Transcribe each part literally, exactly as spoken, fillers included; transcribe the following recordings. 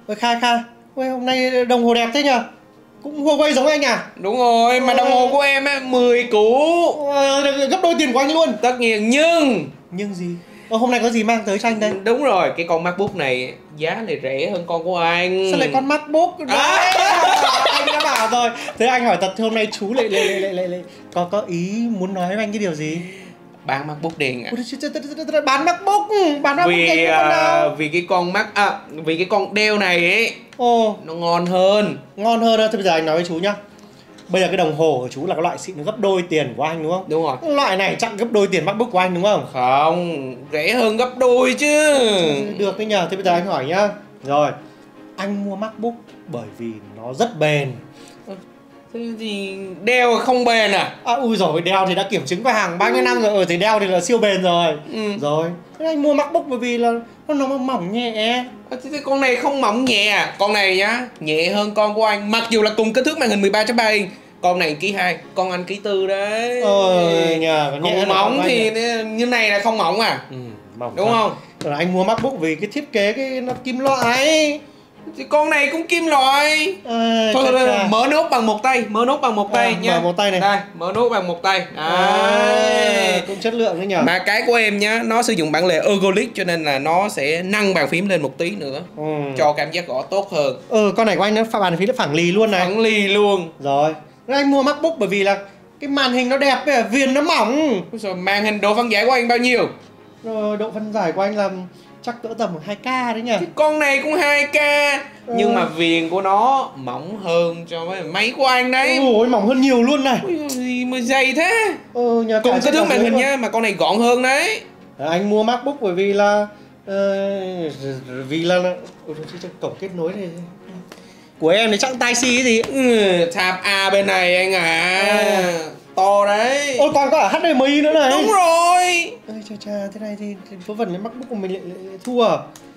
Ôi Kha Kha, ôi, hôm nay đồng hồ đẹp thế nhờ? Cũng Huawei giống anh à? Đúng rồi, mà đồng hồ của em á mười củ. Ờ, gấp đôi tiền của anh luôn. Tất nhiên, nhưng Nhưng gì? Ờ, hôm nay có gì mang tới cho anh đây? đúng rồi, cái con MacBook này giá này rẻ hơn con của anh. Sao lại con MacBook? Đấy, À. anh đã bảo rồi. Thế anh hỏi thật, hôm nay chú lại lại lại lại lại có có ý muốn nói với anh cái điều gì? Bán MacBook đen à? Ôi, bán MacBook, bán MacBook Vì anh con nào? uh, vì cái con Mac à, vì cái con Dell này ấy Ồ, nó ngon hơn. ngon hơn đó. Thế bây giờ anh nói với chú nhá. Bây giờ cái đồng hồ của chú là cái loại xịn gấp đôi tiền của anh đúng không? Đúng rồi. Loại này chắc gấp đôi tiền MacBook của anh đúng không? Không, rẻ hơn gấp đôi chứ. Được đấy nhờ. Thế bây giờ anh hỏi nhá. Rồi, anh mua MacBook bởi vì nó rất bền. Thế thì đeo không bền à? À ui rồi, đeo thì đã kiểm chứng qua hàng bao nhiêu năm rồi. Ở thì đeo thì là siêu bền rồi. Ừ. Rồi, thế anh mua MacBook bởi vì là nó nó mỏng nhẹ. À, thế con này không mỏng nhẹ à? Con này nhá, nhẹ hơn con của anh. Mặc dù là cùng kích thước màn hình mười ba chấm ba inch. Con này ký hai, con anh ký tư đấy. Ờ nhờ, còn nhẹ Không mỏng thì anh. như này là không mỏng à? Ừ, mỏng đúng thật. không? Rồi anh mua MacBook vì cái thiết kế cái nó kim loại. Thì con này cũng kim loại. À, thôi, thôi, thôi, chà. mở nốt bằng một tay, mở nốt bằng một tay À, nha. mở một tay này. Đây, mở nốt bằng một tay. À, cũng chất lượng đấy nhờ. Mà cái của em nhá, nó sử dụng bản lề ergonomic cho nên là nó sẽ nâng bàn phím lên một tí nữa. Ừ. Cho cảm giác gõ tốt hơn. Ừ, con này của anh nó pha bàn phím nó phẳng lì luôn này. Phẳng lì luôn. Rồi, rồi anh mua MacBook bởi vì là cái màn hình nó đẹp với viền nó mỏng. Rồi màn hình độ phân giải của anh bao nhiêu? Rồi độ phân giải của anh là chắc cỡ tầm hai K đấy nhỉ. Cái con này cũng hai K. Ừ. Nhưng mà viền của nó mỏng hơn cho với máy của anh đấy. Ôi mỏng hơn nhiều luôn này. Ôi, gì mà dày thế. Ừ, nhà Cùng kích thước màn hình luôn. nha, mà con này gọn hơn đấy. Anh mua MacBook bởi vì là uh, vì là, là... Ôi, cổng kết nối này của em thì chắc Type C cái gì. Ừ, tab A bên này anh à, à. To đấy. Ôi còn có cả H D M I nữa này. Đúng rồi. Ôi chà chà, thế này thì, thì vớ vẩn cái MacBook của mình lại, lại, lại thua.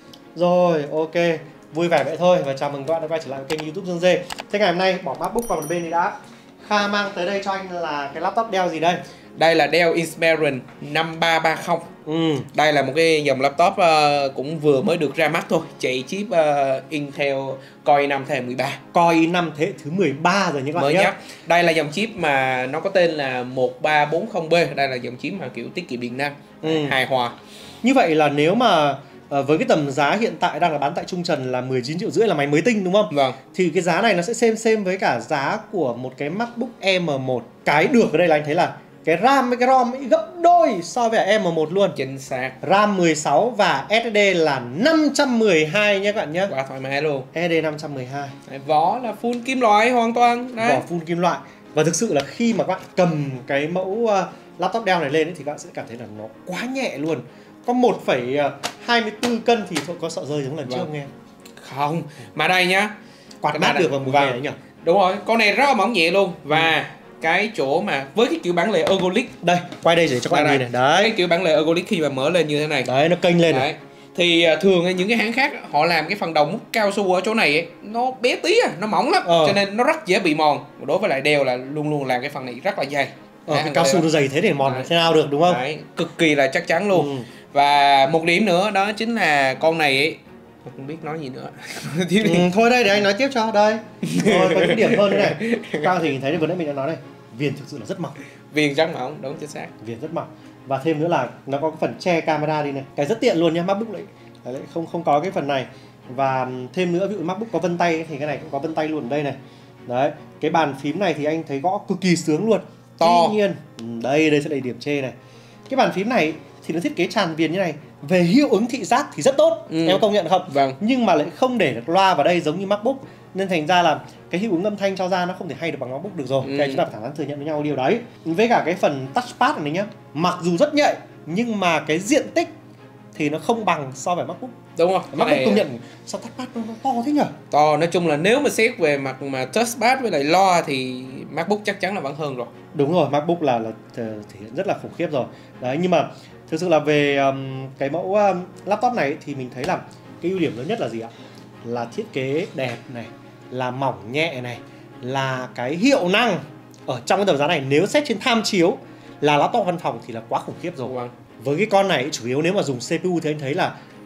Rồi, ok. Vui vẻ vậy thôi. Và chào mừng các bạn đã quay trở lại kênh YouTube Dương Dê. Thế ngày hôm nay bỏ MacBook vào một bên thì đã. Kha mang tới đây cho anh là cái laptop Dell gì đây? Đây là Dell Inspiron năm ba ba không. Ừ. Đây là một cái dòng laptop uh, cũng vừa mới được ra mắt thôi. Chạy chip uh, Intel Core i năm thế hệ mười ba. Core i năm thế hệ thứ mười ba rồi những bạn mới nhé. nhất. Đây là dòng chip mà nó có tên là một ba bốn không B. Đây là dòng chip mà kiểu tiết kiệm điện năng, ừ. hài hòa. Như vậy là nếu mà uh, với cái tầm giá hiện tại đang là bán tại Trung Trần là mười chín triệu rưỡi là máy mới tinh đúng không? Vâng. Thì cái giá này nó sẽ xem xem với cả giá của một cái MacBook M một. Cái được ở đây là anh thấy là cái RAM với cái ROM ấy gấp đôi so với M một luôn. Chính xác. RAM mười sáu và ét ét đê là năm trăm mười hai nhé các bạn nhé. Quá thoải mái luôn. ét ét đê năm trăm mười hai. Đấy, vỏ là full kim loại hoàn toàn. Đấy. Vỏ full kim loại. Và thực sự là khi mà các bạn cầm cái mẫu uh, laptop Dell này lên ấy, thì các bạn sẽ cảm thấy là nó quá nhẹ luôn. Có một phẩy hai mươi tư cân thì thôi có sợ rơi giống lần vâng. trước nghe. Không, mà đây nhá, quạt mát được vào mùa hè đấy nhỉ. Đúng rồi, con này rất là mỏng nhẹ luôn. Và ừ. cái chỗ mà với cái kiểu bản lề ergonomic, đây quay đây để cho các bạn nhìn này. Đấy, cái kiểu bản lề ergonomic khi mà mở lên như thế này, đấy nó kênh lên đấy. này. Thì thường những cái hãng khác họ làm cái phần đầu mút cao su ở chỗ này ấy, nó bé tí à, nó mỏng lắm, ờ. cho nên nó rất dễ bị mòn. Đối với lại Dell là luôn luôn làm cái phần này rất là dày. Ờ, cái cao su nó dày thế để mòn thế nào được đúng không? Đấy, cực kỳ là chắc chắn luôn. Ừ. Và một điểm nữa đó chính là con này ấy, không biết nói gì nữa. ừ, thôi đây để anh nói tiếp cho đây. Rồi có những điểm hơn này. Cao thì thấy vừa nãy mình đã nói này, viền thực sự là rất mỏng. Viền rất mỏng, đúng chính xác. Viền rất mỏng. Và thêm nữa là nó có cái phần che camera đi này, cái rất tiện luôn nhá. MacBook lại, lại không không có cái phần này. Và thêm nữa ví dụ MacBook có vân tay thì cái này cũng có vân tay luôn ở đây này. Đấy, cái bàn phím này thì anh thấy gõ cực kỳ sướng luôn. To. Tuy nhiên, đây đây sẽ là điểm chê này. Cái bàn phím này thì nó thiết kế tràn viền như này, về hiệu ứng thị giác thì rất tốt, ừ. em có công nhận không? Vâng. Nhưng mà lại không để được loa vào đây giống như MacBook, nên thành ra là cái hiệu ứng âm thanh cho ra nó không thể hay được bằng MacBook được rồi. Ừ. Cái chúng ta phải thẳng thắn thừa nhận với nhau điều đấy. Với cả cái phần touchpad này nhá, mặc dù rất nhạy nhưng mà cái diện tích thì nó không bằng so với MacBook. Đúng không? MacBook này... công nhận sao touchpad nó, nó to thế nhỉ? To, nói chung là nếu mà xét về mặt mà touchpad với lại loa thì MacBook chắc chắn là vẫn hơn rồi. Đúng rồi, MacBook là, là thể hiện rất là khủng khiếp rồi. Đấy, nhưng mà thực sự là về um, cái mẫu um, laptop này thì mình thấy là cái ưu điểm lớn nhất là gì ạ? Là thiết kế đẹp này, là mỏng nhẹ này, là cái hiệu năng ở trong cái tầm giá này nếu xét trên tham chiếu là laptop văn phòng thì là quá khủng khiếp rồi. Vâng. Với cái con này chủ yếu nếu mà dùng xê pê u thì anh thấy là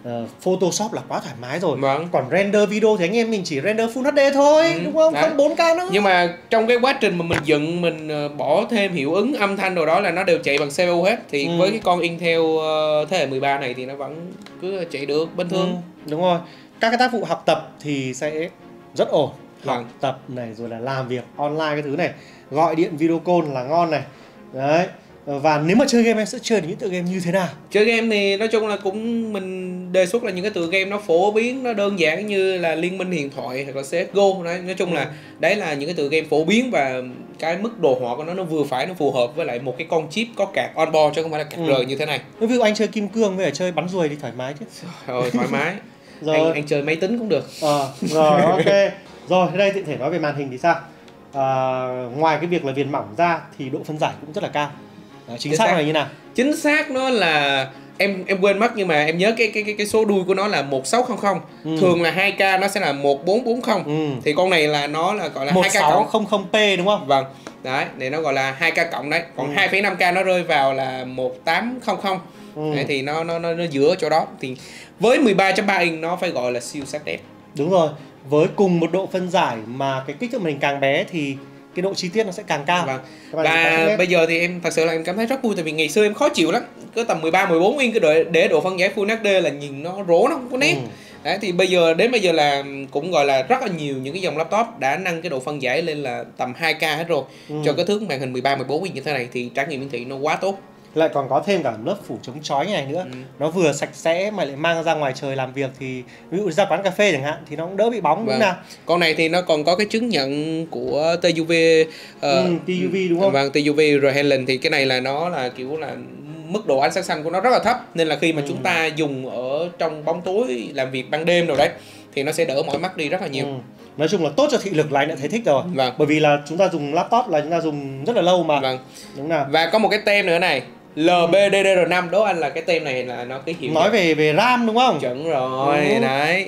uh, Photoshop là quá thoải mái rồi. Vâng. Còn render video thì anh em mình chỉ render Full hát đê thôi, ừ, đúng không? Đấy. Không bốn K nữa. Nhưng mà trong cái quá trình mà mình dựng, mình bỏ thêm hiệu ứng âm thanh rồi đó là nó đều chạy bằng xê pê u hết. Thì ừ. với cái con Intel uh, thế hệ mười ba này thì nó vẫn cứ chạy được bình thường. Ừ, đúng rồi. Các cái tác vụ học tập thì sẽ rất ổn. Học Vâng. tập này, rồi là làm việc online cái thứ này, gọi điện video call là ngon này. Đấy. Và nếu mà chơi game em sẽ chơi những tựa game như thế nào? Chơi game thì nói chung là cũng mình đề xuất là những cái tựa game nó phổ biến, nó đơn giản như là Liên Minh Huyền Thoại hoặc là xê ét giê ô. Đấy, nói chung ừ. là đấy là những cái tựa game phổ biến và cái mức đồ họa của nó nó vừa phải, nó phù hợp với lại một cái con chip có card onboard chứ không phải là card ừ. rời như thế này. Ví dụ anh chơi Kim Cương với chơi bắn ruồi thì thoải mái chứ. Rồi thoải mái. Rồi anh, anh chơi máy tính cũng được. Ờ, rồi ok. Rồi đây tiện thể nói về màn hình thì sao? À, ngoài cái việc là viền mỏng ra thì độ phân giải cũng rất là cao. Đó, chính, chính xác là như nào? Chính xác nó là em em quên mất nhưng mà em nhớ cái cái cái cái số đuôi của nó là một sáu không không. Ừ. Thường là hai K nó sẽ là một bốn bốn không. Ừ. Thì con này là nó là gọi là hai K cộng. một sáu không không P đúng không? Vâng. Đấy, để nó gọi là hai K cộng đấy. Còn ừ. hai phẩy năm K nó rơi vào là một tám không không. Ừ. Đấy, thì nó nó nó nó giữa chỗ đó thì với mười ba chấm ba inch nó phải gọi là siêu sắc đẹp. Đúng rồi. Với cùng một độ phân giải mà cái kích thước màn hình càng bé thì cái độ chi tiết nó sẽ càng cao. Vâng. Và bây giờ thì em thật sự là em cảm thấy rất vui, tại vì ngày xưa em khó chịu lắm, cứ tầm mười ba mười bốn inch cái để độ phân giải Full hát đê là nhìn nó rỗ, nó không có nét. Ừ. Đấy, thì bây giờ đến bây giờ là cũng gọi là rất là nhiều những cái dòng laptop đã nâng cái độ phân giải lên là tầm hai K hết rồi. Ừ. Cho cái thước màn hình mười ba mười bốn inch như thế này thì trải nghiệm hiển thị nó quá tốt. Lại còn có thêm cả lớp phủ chống chói này nữa. Ừ. Nó vừa sạch sẽ mà lại mang ra ngoài trời làm việc thì ví dụ ra quán cà phê chẳng hạn thì nó cũng đỡ bị bóng. Vâng. Đúng nào. Con này thì nó còn có cái chứng nhận của tê u vê uh, ừ, tê u vê đúng không? Vâng, tê u vê rồi Helen thì cái này là nó là kiểu là mức độ ánh sáng xanh của nó rất là thấp, nên là khi mà ừ. chúng ta dùng ở trong bóng tối làm việc ban đêm rồi đấy thì nó sẽ đỡ mỏi mắt đi rất là nhiều. Ừ. Nói chung là tốt cho thị lực là anh đã thấy thích rồi. Vâng. Bởi vì là chúng ta dùng laptop là chúng ta dùng rất là lâu mà. Vâng. Đúng nào. Và có một cái tem nữa này, lờ bê đê đê rờ năm, đố anh là cái tem này là nó cái hiệu nói về về RAM đúng không? Chuẩn rồi. Ừ. Đấy.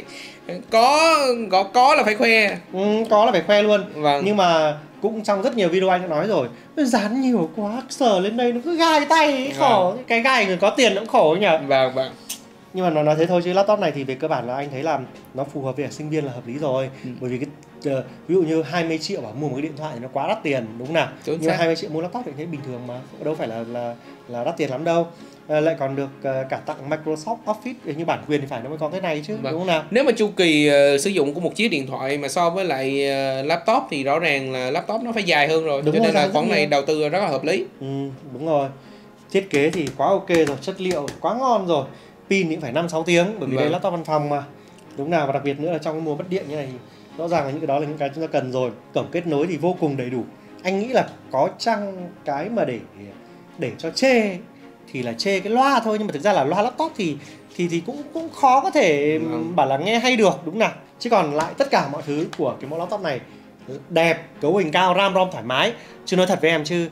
Có có có là phải khoe. Ừ, có là phải khoe luôn. Vâng. Nhưng mà cũng trong rất nhiều video anh đã nói rồi, dán nhiều quá, sờ lên đây nó cứ gai tay ấy, khổ. Vâng. Cái gai người có tiền nó cũng khổ nhỉ. Vâng vâng. Nhưng mà nó nói thế thôi chứ laptop này thì về cơ bản là anh thấy là nó phù hợp với sinh viên là hợp lý rồi. Ừ. Bởi vì cái uh, ví dụ như hai mươi triệu bảo mua một cái điện thoại thì nó quá đắt tiền đúng không nào? Đúng. Nhưng mà hai mươi triệu mua laptop thì thấy bình thường mà, đâu phải là là là đắt tiền lắm đâu. À, lại còn được uh, cả tặng Microsoft Office như bản quyền thì phải nó mới có cái này chứ. Vâng. Đúng không nào? Nếu mà chu kỳ uh, sử dụng của một chiếc điện thoại mà so với lại uh, laptop thì rõ ràng là laptop nó phải dài hơn rồi. Đúng. Cho rồi, nên là khoản này đầu tư rất là hợp lý. Ừ, đúng rồi. Thiết kế thì quá ok rồi, chất liệu quá ngon rồi. Pin thì phải năm sáu tiếng bởi vì vâng. đây laptop văn phòng mà. Đúng nào, và đặc biệt nữa là trong cái mùa mất điện như này rõ ràng là những cái đó là những cái chúng ta cần rồi. Cổng kết nối thì vô cùng đầy đủ. Anh nghĩ là có chăng cái mà để để cho chê thì là chê cái loa thôi, nhưng mà thực ra là loa laptop thì thì thì cũng cũng khó có thể vâng. bảo là nghe hay được đúng nào. Chứ còn lại tất cả mọi thứ của cái mẫu laptop này đẹp, cấu hình cao, RAM ROM thoải mái. Chứ nói thật với em chứ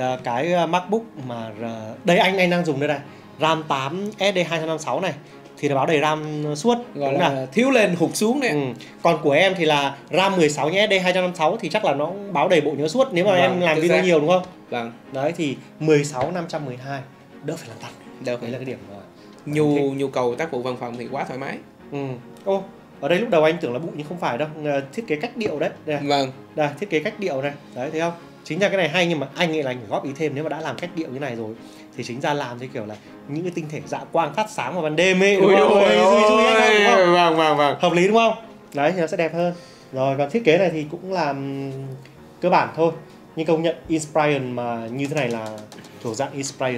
cái MacBook mà đây anh anh đang dùng đây này, RAM tám S D hai năm sáu này thì nó báo đầy RAM suốt, gọi là nào? Thiếu lên hụt xuống đấy. Ừ. Còn của em thì là RAM mười sáu nhé, S D hai năm sáu thì chắc là nó báo đầy bộ nhớ suốt nếu mà vâng, em làm video nhiều đúng không? Vâng. Đấy thì mười sáu năm trăm mười hai đỡ phải làm tắt. Đỡ phải là cái điểm mà nhu nhu cầu tác vụ văn phòng thì quá thoải mái. Ừ. Ô, ở đây lúc đầu anh tưởng là bụi nhưng không phải đâu, thiết kế cách điệu đấy. Đây. Vâng. Đây, thiết kế cách điệu này. Đấy thấy không? Chính ra cái này hay, nhưng mà anh nghĩ là anh phải góp ý thêm, nếu mà đã làm cách điệu như này rồi thì chính ra làm theo kiểu là những cái tinh thể dạ quang phát sáng vào ban đêm ấy, đúng ui không? Ôi, ôi, ôi, ôi, ôi, đúng không? Vâng vâng vâng. Hợp lý đúng không? Đấy thì nó sẽ đẹp hơn. Rồi còn thiết kế này thì cũng làm cơ bản thôi, nhưng công nhận Inspiron mà như thế này là thuộc dạng Inspiron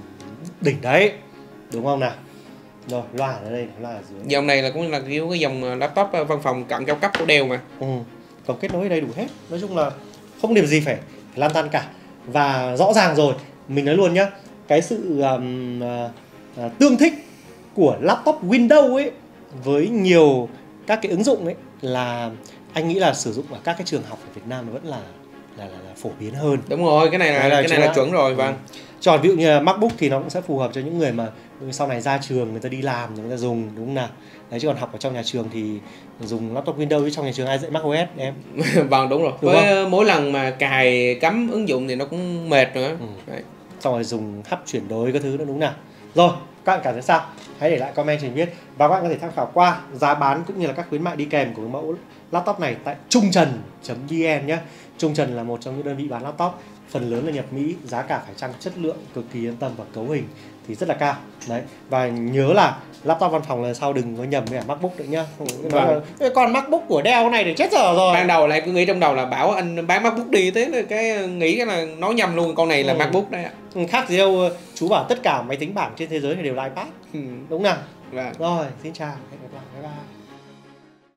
đỉnh đấy, đúng không nào? Rồi loa ở đây, loa ở dưới. Dòng này là cũng là kiểu cái dòng laptop văn phòng cận cao cấp của Dell mà. Ừ. Cổng kết nối đầy đủ hết, nói chung là không điểm gì phải lăn tăn cả. Và rõ ràng rồi, mình nói luôn nhá, cái sự um, uh, uh, tương thích của laptop Windows ấy với nhiều các cái ứng dụng ấy là anh nghĩ là sử dụng ở các cái trường học ở Việt Nam nó vẫn là là, là, là phổ biến hơn. Đúng rồi, cái này là, là cái này là chuẩn rồi. Vâng. Còn ví dụ như là MacBook thì nó cũng sẽ phù hợp cho những người mà sau này ra trường người ta đi làm người ta dùng, đúng không nào? Đấy, chứ còn học ở trong nhà trường thì dùng laptop Windows, chứ trong nhà trường ai dạy macOS em? Vâng, đúng rồi. Đúng với không? Mỗi lần mà cài cắm ứng dụng thì nó cũng mệt nữa. Ừ. Đấy. Xong rồi dùng hub chuyển đổi các thứ nữa, đúng nào? Rồi, các bạn cảm thấy sao? hãy để lại comment cho mình biết. Và các bạn có thể tham khảo qua giá bán cũng như là các khuyến mại đi kèm của cái mẫu laptop này tại trung trần chấm vn nhé. Trung Trần là một trong những đơn vị bán laptop phần lớn là nhập Mỹ, giá cả phải chăng, chất lượng cực kỳ yên tâm và cấu hình thì rất là cao. Đấy. Và nhớ là laptop văn phòng lần sau đừng có nhầm với cả MacBook nữa nhá. Vâng. Còn MacBook của Dell này thì chết giờ rồi. Ban đầu là em cứ nghĩ trong đầu là bảo anh bán MacBook đi, thế là cái nghĩ cái là nói nhầm luôn, con này là ừ. MacBook đấy ạ. Ừ, khác gì đâu, chú bảo tất cả máy tính bảng trên thế giới này đều là iPad. Ừ. Đúng nào? Vâng. Rồi, xin chào, hẹn gặp lại, bye bye.